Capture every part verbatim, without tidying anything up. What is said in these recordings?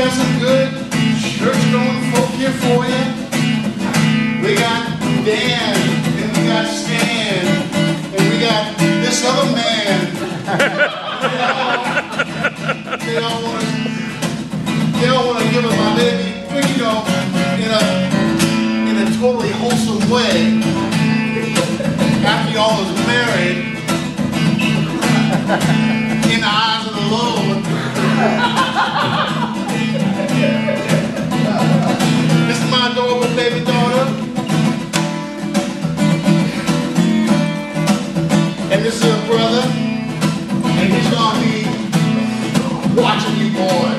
got some good church-going folk here for you. We got Dan, and we got Stan, and we got this other man. They all want to, they all want to give it my baby, you know, in a, in a totally wholesome way. After y'all is married, in the eyes of the Lord. This is my adorable baby daughter. And this is her brother. And he's gonna be watching you boys.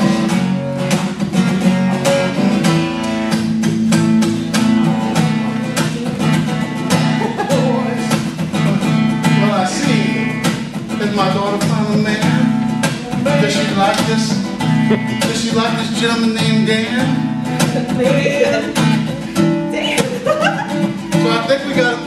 Well, I see that my daughter found a man. Does she like this? Does she like this gentleman named Dan? Dan. So I think we got